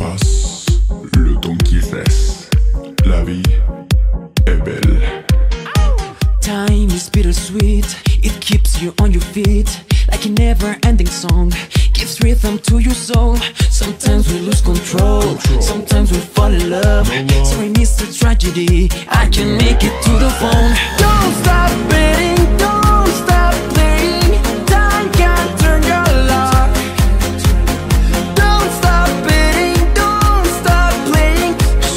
passe, le temps qui reste, la vie est belle. Time is bittersweet, it keeps you on your feet like a never-ending song, gives rhythm to your soul. Sometimes we lose control, sometimes we fall in love. Sorry, Mr. Tragedy, I can make it to the phone. Don't stop betting, don't stop playing. Time can't turn your luck. Don't stop betting, don't stop playing.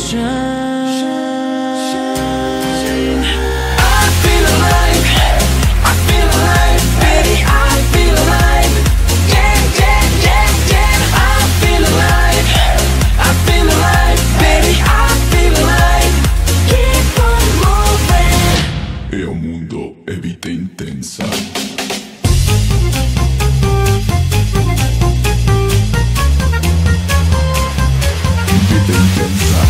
Shine. I feel alive, I feel alive, baby, I feel alive. Yeah, yeah, yeah, yeah, I feel alive, I feel alive, baby, I feel alive. Keep on moving. E un mundo è vita intensa. Vita intensa.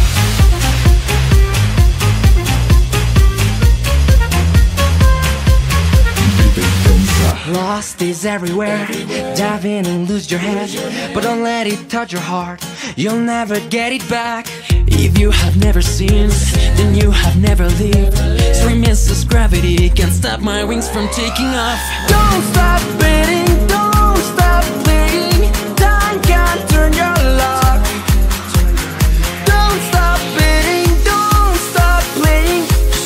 Vita intensa. Lost is everywhere, dive in and lose your head, but don't let it touch your heart, you'll never get it back. If you have never seen, then you have never lived. Sorry, Mrs. Gravity, can't stop my wings from taking off. Don't stop betting, don't stop playing. Time can't turn your luck. Don't stop betting, don't stop playing.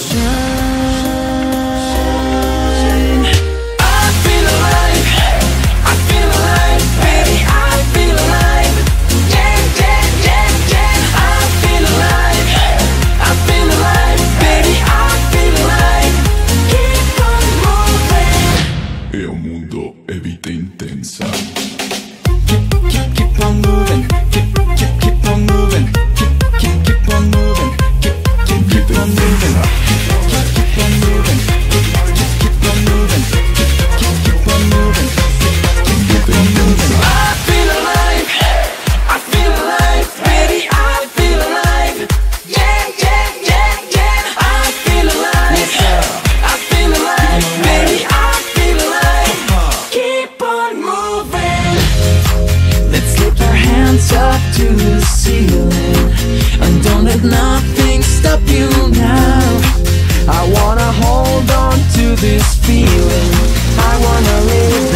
Shine. I feel alive, I feel alive, baby, I feel alive. Yeah, yeah, yeah, yeah, I feel alive, I feel alive, baby, I feel alive. Keep on moving. E un mundo è vita intensa. Keep on moving, keep on moving, keep on moving, keep on moving, keep on moving, keep on moving, keep on moving, keep on moving. I feel alive, baby, I feel alive. Yeah, yeah, yeah, yeah, I feel alive, I feel alive, baby, I feel alive. Keep on moving. Let's lift our hands up to the ceiling and don't let nothing stop you now. I wanna hold on to this feeling, I wanna live